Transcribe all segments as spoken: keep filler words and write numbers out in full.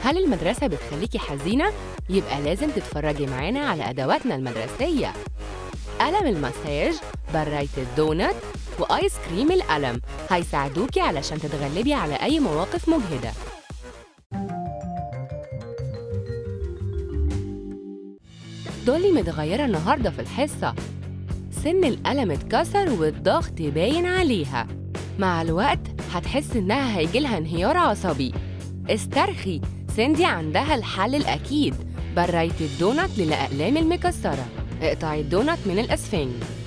هل المدرسة بتخليكي حزينة؟ يبقى لازم تتفرجي معانا على أدواتنا المدرسية. قلم المساج، براية الدونت، وآيس كريم القلم هيساعدوكي علشان تتغلبي على أي مواقف مجهدة. دولي متغيرة النهاردة في الحصة. سن القلم اتكسر والضغط باين عليها. مع الوقت هتحس إنها هيجيلها انهيار عصبي. استرخي، سندي عندها الحل الأكيد. براية الدونت للأقلام المكسرة. اقطعي الدونت من الأسفنج.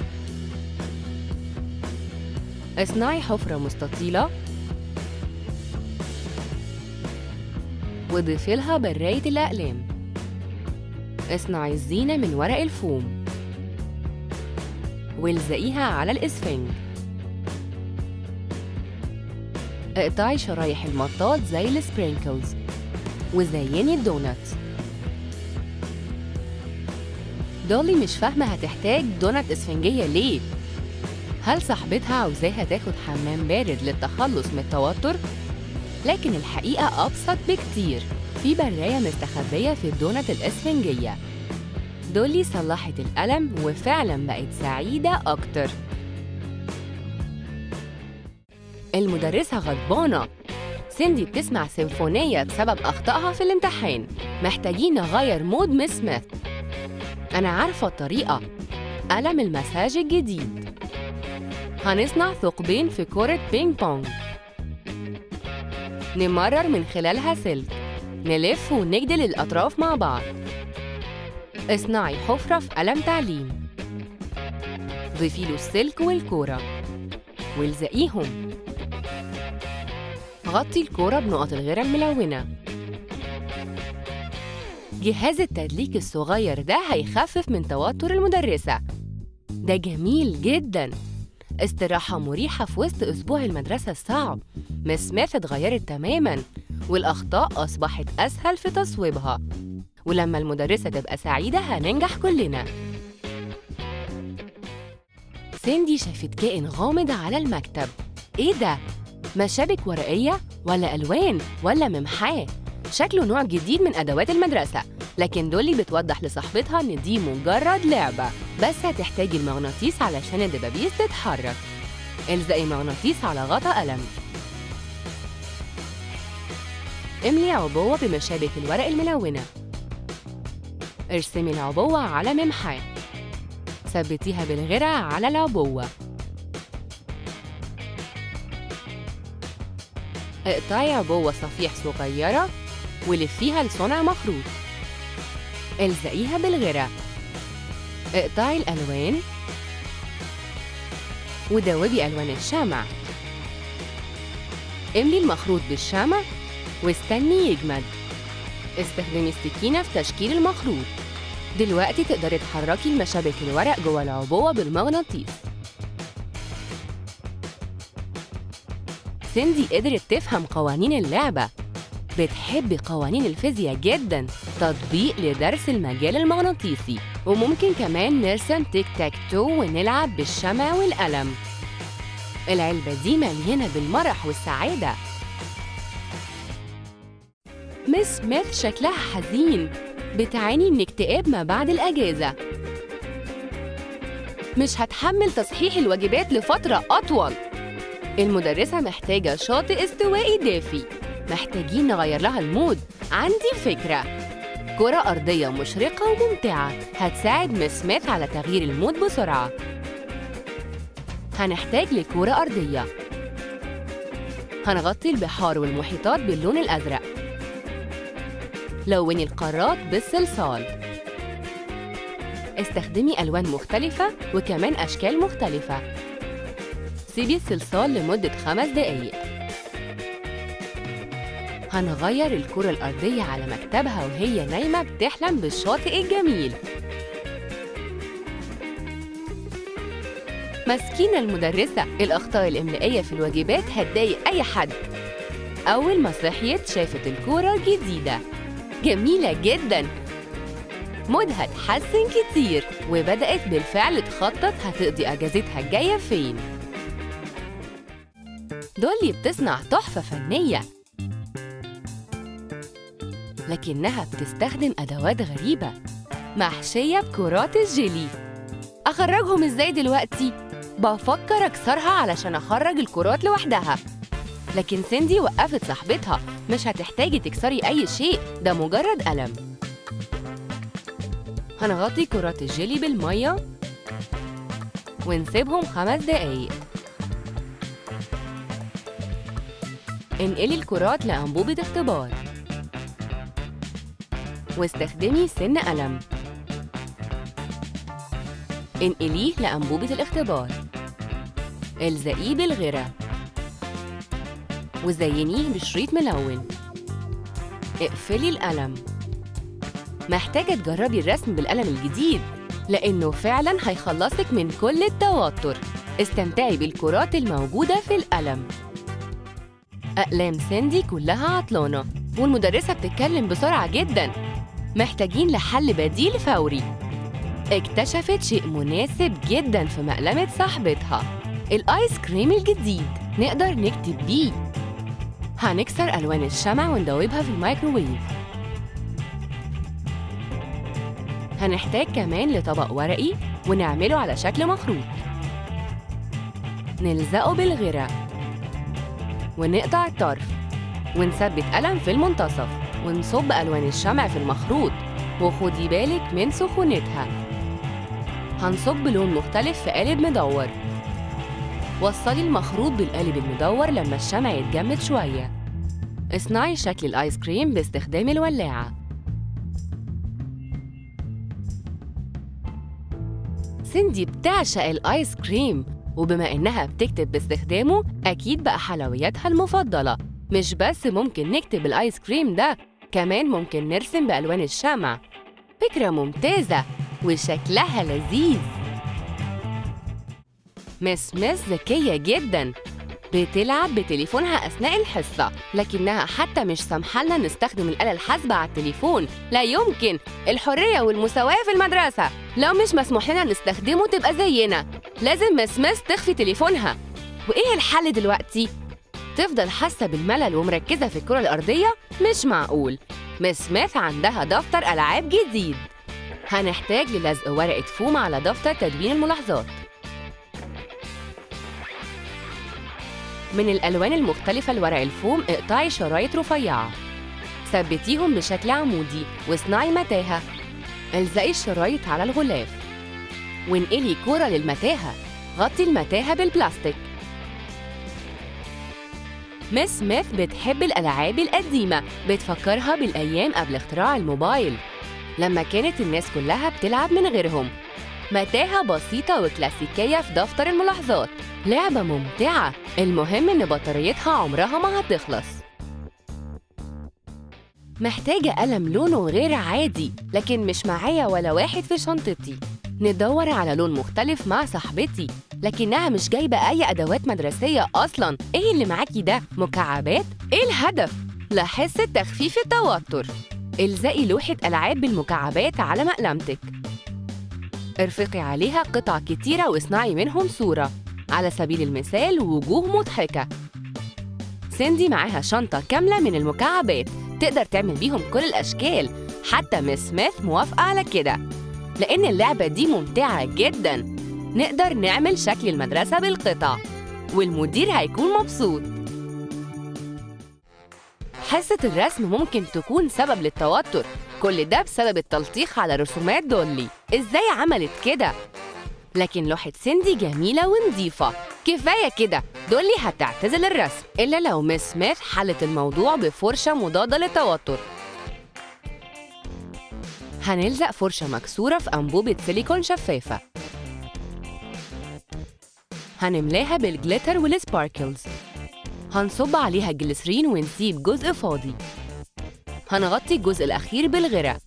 اصنعي حفرة مستطيلة وضيفي لها براية الأقلام. اصنعي الزينة من ورق الفوم والزقيها على الإسفنج. اقطعي شرايح المطاط زي السبرينكلز وزيني الدونت. دولي مش فاهمة هتحتاج دونت إسفنجية ليه؟ هل صاحبتها عاوزاها تاخد حمام بارد للتخلص من التوتر؟ لكن الحقيقة أبسط بكتير. في براية مستخبية في الدونت الإسفنجية. دولي صلحت القلم وفعلاً بقت سعيدة أكتر. المدرسة غضبانة. سندي بتسمع سيمفونية بسبب أخطائها في الامتحان. محتاجين نغير مود مس سميث. أنا عارفة الطريقة. قلم المساج الجديد. هنصنع ثقبين في كرة بينج بونج. نمرر من خلالها سلك. نلف ونجدل الأطراف مع بعض. اصنعي حفرة في قلم تعليم. ضيفي له السلك والكورة والزقيهم. غطي الكورة بنقط الغيرة الملونة. جهاز التدليك الصغير ده هيخفف من توتر المدرسة. ده جميل جداً. استراحة مريحة في وسط أسبوع المدرسة الصعب. مس سميث اتغيرت تماماً والأخطاء أصبحت أسهل في تصويبها. ولما المدرسة تبقى سعيدة هننجح كلنا. سندي شافت كائن غامض على المكتب. إيه ده؟ مشابك ورقية ولا ألوان ولا ممحاه؟ شكله نوع جديد من أدوات المدرسة. لكن دولي بتوضح لصاحبتها إن دي مجرد لعبة، بس هتحتاجي المغناطيس علشان الدبابيس تتحرك. الزقي مغناطيس على غطا قلم. املي عبوة بمشابك الورق الملونة. ارسمي العبوة على ممحاه. ثبتيها بالغرة على العبوة. اقطعي عبوة صفيح صغيرة ولفيها لصنع مخروط. الزقيها بالغرة. اقطعي الألوان ودوبي ألوان الشمع. املي المخروط بالشمع واستني يجمد. استخدمي السكينة في تشكيل المخروط. دلوقتي تقدري تحركي المشابك الورق جوه العبوة بالمغناطيس. سندي قدرت تفهم قوانين اللعبة. بتحب قوانين الفيزياء جداً. تطبيق لدرس المجال المغناطيسي. وممكن كمان نرسم تيك تاك تو ونلعب بالشمع والقلم. العلبة دي مليانة بالمرح والسعادة. مس سميث شكلها حزين. بتعاني من اكتئاب ما بعد الأجازة. مش هتحمل تصحيح الواجبات لفترة أطول. المدرسة محتاجة شاطئ استوائي دافي. محتاجين نغير لها المود. عندي فكرة. كرة أرضية مشرقة وممتعة هتساعد مس سميث على تغيير المود بسرعة. هنحتاج لكرة أرضية. هنغطي البحار والمحيطات باللون الأزرق. لوني القارات بالصلصال. استخدمي ألوان مختلفة وكمان أشكال مختلفة. سيبي الصلصال لمدة خمس دقايق. هنغير الكرة الأرضية على مكتبها وهي نايمة بتحلم بالشاطئ الجميل. مسكينة المدرسة، الأخطاء الإملائية في الواجبات هتضايق أي حد. أول ما صحيت شافت الكرة جديدة. جميلة جداً. مودها اتحسن كتير وبدأت بالفعل تخطط هتقضي أجازتها الجاية فين. دولي بتصنع تحفة فنية. لكنها بتستخدم أدوات غريبة محشية بكرات الجيلي. أخرجهم إزاي دلوقتي؟ بفكر أكسرها علشان أخرج الكرات لوحدها، لكن سيندي وقفت صاحبتها. مش هتحتاجي تكسري أي شيء، ده مجرد قلم. هنغطي كرات الجيلي بالمية ونسيبهم خمس دقايق. انقلي الكرات لأنبوبة اختبار واستخدمي سن قلم. انقليه لأنبوبة الاختبار، الزقيه بالغرة وزينيه بشريط ملون. اقفلي القلم. محتاجة تجربي الرسم بالقلم الجديد لأنه فعلاً هيخلصك من كل التوتر. استمتعي بالكرات الموجودة في القلم. أقلام سيندي كلها عطلانة والمدرسة بتتكلم بسرعة جداً. محتاجين لحل بديل فوري. اكتشفت شيء مناسب جداً في مقلمة صاحبتها، الآيس كريم الجديد. نقدر نكتب بيه. هنكسر ألوان الشمع وندوبها في الميكروويف. هنحتاج كمان لطبق ورقي ونعمله على شكل مخروط. نلزقه بالغرة ونقطع الطرف ونثبت قلم في المنتصف ونصب ألوان الشمع في المخروط، وخدي بالك من سخونتها. هنصب لون مختلف في قالب مدور. وصلي المخروط بالقالب المدور لما الشمع يتجمد شوية. اصنعي شكل الآيس كريم باستخدام الولاعة. سيندي بتعشق الآيس كريم، وبما إنها بتكتب باستخدامه أكيد بقى حلوياتها المفضلة. مش بس ممكن نكتب الآيس كريم ده، كمان ممكن نرسم بألوان الشمع. فكرة ممتازة وشكلها لذيذ. مس مس ذكية جداً، بتلعب بتليفونها أثناء الحصة، لكنها حتى مش سامحالنا نستخدم الآلة الحاسبة على التليفون. لا يمكن، الحرية والمساواة في المدرسة. لو مش مسموح لنا نستخدمه تبقى زينا. لازم مس مس تخفي تليفونها. وإيه الحل دلوقتي؟ تفضل حاسة بالملل ومركزة في الكرة الأرضية؟ مش معقول. مس سميث عندها دفتر ألعاب جديد. هنحتاج للزق ورقة فوم على دفتر تدوين الملاحظات. من الألوان المختلفة لورق الفوم اقطعي شرايط رفيعة. ثبتيهم بشكل عمودي واصنعي متاهة. الزقي الشرايط على الغلاف وانقلي كرة للمتاهة. غطي المتاهة بالبلاستيك. مس سميث بتحب الألعاب القديمة، بتفكرها بالأيام قبل اختراع الموبايل لما كانت الناس كلها بتلعب من غيرهم. متاهة بسيطة وكلاسيكية في دفتر الملاحظات. لعبة ممتعة، المهم إن بطاريتها عمرها ما هتخلص. محتاجة قلم لونه غير عادي، لكن مش معايا ولا واحد في شنطتي. ندور على لون مختلف مع صاحبتي، لكنها مش جايبة أي أدوات مدرسية أصلاً. إيه اللي معاكي ده؟ مكعبات؟ إيه الهدف؟ لحظة تخفيف التوتر. الزقي لوحة ألعاب بالمكعبات على مقلمتك. ارفقي عليها قطع كتيرة واصنعي منهم صورة، على سبيل المثال وجوه مضحكة. سيندي معاها شنطة كاملة من المكعبات، تقدر تعمل بيهم كل الأشكال. حتى مس سميث موافقة على كده، لأن اللعبة دي ممتعة جداً. نقدر نعمل شكل المدرسة بالقطع، والمدير هيكون مبسوط. حصة الرسم ممكن تكون سبب للتوتر، كل ده بسبب التلطيخ على رسومات دولي. إزاي عملت كده؟ لكن لوحة سيندي جميلة ونظيفة. كفاية كده، دولي هتعتزل الرسم إلا لو مس سميث حلت الموضوع بفرشة مضادة للتوتر. هنلزق فرشة مكسورة في أنبوبة سيليكون شفافة. هنملاها بالجليتر والسباركلز. هنصب عليها الجليسرين ونسيب جزء فاضي. هنغطي الجزء الأخير بالغرة.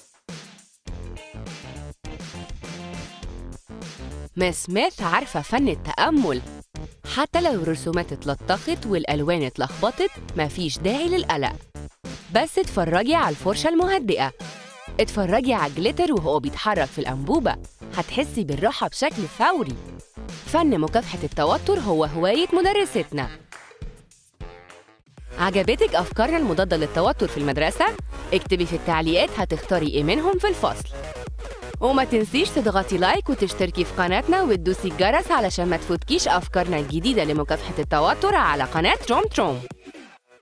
مس سميث عارفة فن التأمل. حتى لو الرسومات اتلطخت والألوان اتلخبطت مفيش داعي للقلق، بس اتفرجي على الفرشة المهدئة. اتفرجي على الجليتر وهو بيتحرك في الأنبوبة، هتحسي بالراحة بشكل فوري. فن مكافحة التوتر هو هواية مدرستنا. عجبتك أفكارنا المضادة للتوتر في المدرسة؟ اكتبي في التعليقات هتختاري إيه منهم في الفصل. وما تنسيش تضغطي لايك وتشتركي في قناتنا وتدوسي الجرس علشان ما تفوتكيش أفكارنا الجديدة لمكافحة التوتر على قناة تروم تروم.